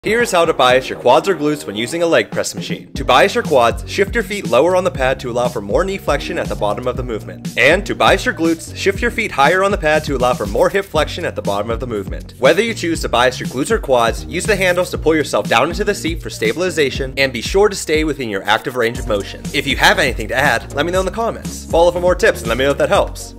Here's how to bias your quads or glutes when using a leg press machine. To bias your quads, shift your feet lower on the pad to allow for more knee flexion at the bottom of the movement. And to bias your glutes, shift your feet higher on the pad to allow for more hip flexion at the bottom of the movement. Whether you choose to bias your glutes or quads, use the handles to pull yourself down into the seat for stabilization, and be sure to stay within your active range of motion. If you have anything to add, let me know in the comments. Follow for more tips and let me know if that helps.